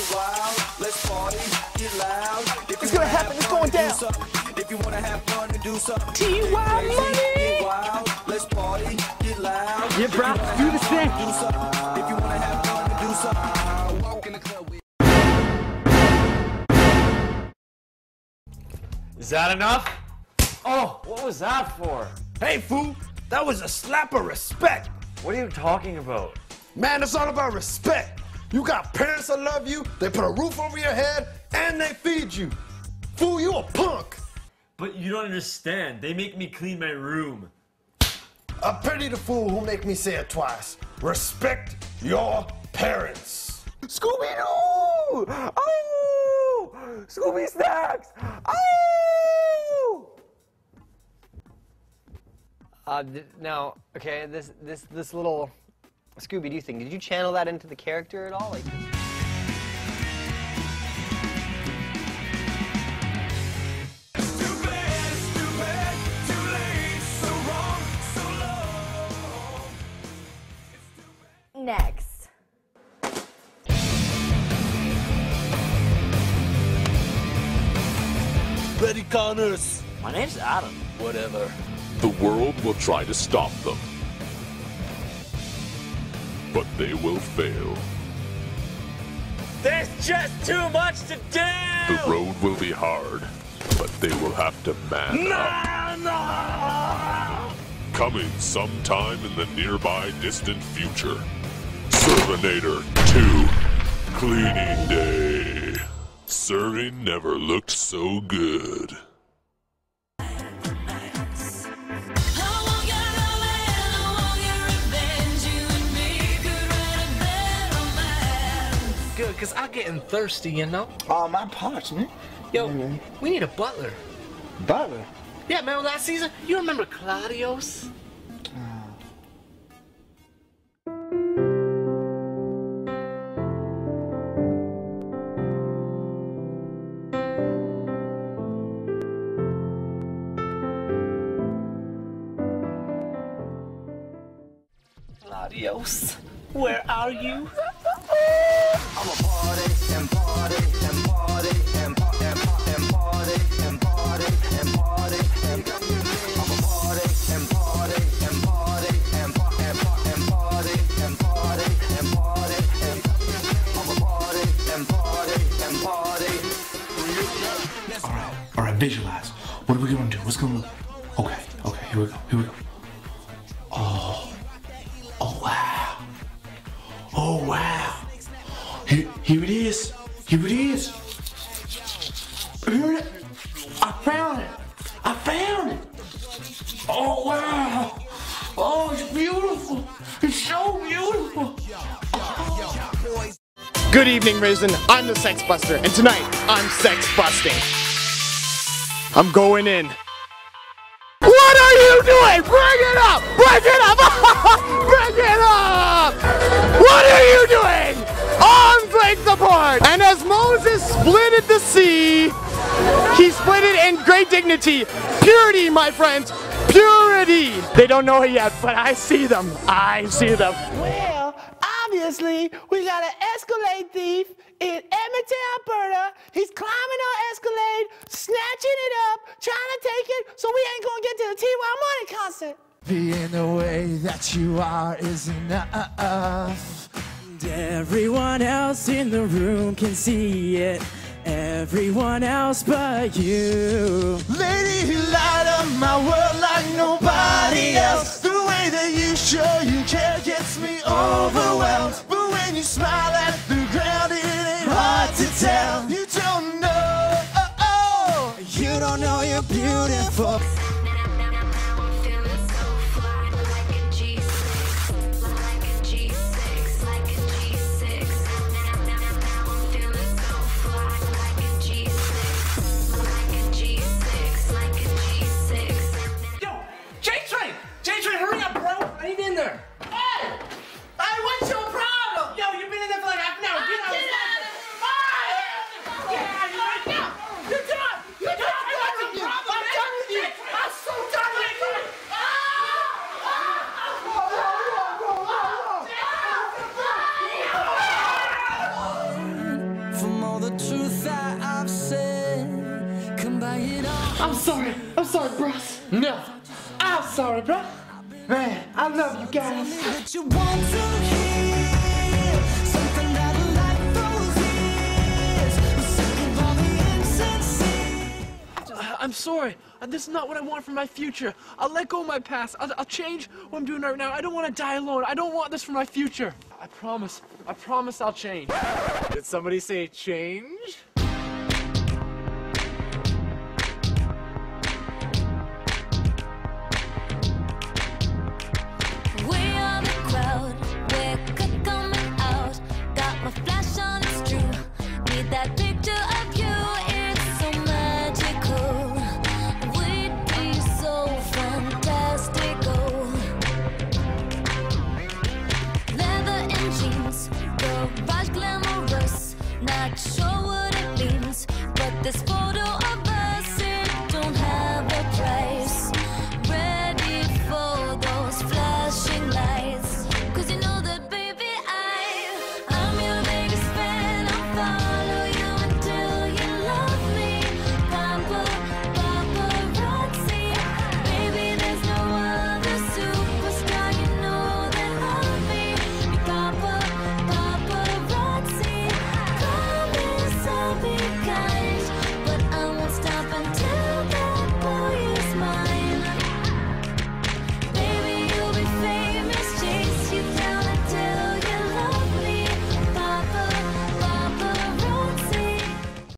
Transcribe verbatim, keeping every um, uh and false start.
get wild, let's party, get loud. If it's gonna happen, it's going down. If you wanna have fun and do something, T Y money. Get wild, let's party, get loud. Yeah, bro, do the thing. Do something. If you wanna have fun and do something, walk in the club with. Is that enough? Oh, what was that for? Hey, fool, that was a slap of respect. What are you talking about? Man, it's all about respect. You got parents that love you, they put a roof over your head, and they feed you. Fool, you a punk. But you don't understand. They make me clean my room. I pity the fool who make me say it twice. Respect your parents. Scooby-Doo! Oh! Scooby Snacks! Oh! Uh, now, okay, this this this little Scooby-Doo thing. Did you channel that into the character at all? Like. Next. Betty Connors. My name's Adam. Whatever. The world will try to stop them, but they will fail. There's just too much to do! The road will be hard, but they will have to man up. No, no. Coming sometime in the nearby distant future. Servinator two, Cleaning Day. Serving never looked so good. Good, because I'm getting thirsty, you know? Oh, my parts, man. Yo, we need a butler. Butler? Yeah, remember last season? You remember Claudios? Claudios, where are you? I'm a party and party and party and party and party and party and party and I'm a party and party and party and party and party and party and party and I'm a party and party and party. All right, all right, visualize. What are we gonna do? What's gonna? Okay, okay, here we go, here we go. Oh, oh wow, oh wow. Here, here it is. Here it is. Here it is. I found it. I found it. Oh, wow. Oh, it's beautiful. It's so beautiful. Good evening, Rizn. I'm the Sex Buster, and tonight I'm sex busting. I'm going in. What are you doing? Bring it up! Bring it up! Bring it up! What are you doing? Arms length apart. And as Moses splitted the sea, he split it in great dignity. Purity, my friends. Purity. They don't know it yet, but I see them. I see them. Well, obviously, we got an Escalade thief in Edmonton, Alberta. He's climbing our Escalade, snatching it up, trying to take it, so we ain't gonna get to the T Y Money concert. Being the way that you are is enough. And everyone else in the room can see it. Everyone else but you. Lady, you light up my world like nobody else. The way that you show you care gets me overwhelmed. But when you smile at the ground, it ain't hard to tell. You don't know, oh, oh. You don't know you're beautiful. I'm sorry. I'm sorry, bros. No. I'm sorry, bro. Man, I love you guys. That you want to hear something that life throws is. We're sick of all the insincere. I'm sorry. Uh, This is not what I want for my future. I'll let go of my past. I'll, I'll change what I'm doing right now. I don't want to die alone. I don't want this for my future. I promise. I promise I'll change. Did somebody say change? We are the crowd, we're c- coming out. Got my flash on, it's true. Need that picture of you, it's so magical. We'd be so fantastical. Leather and jeans, garage glamorous. Not sure what it means, but this photo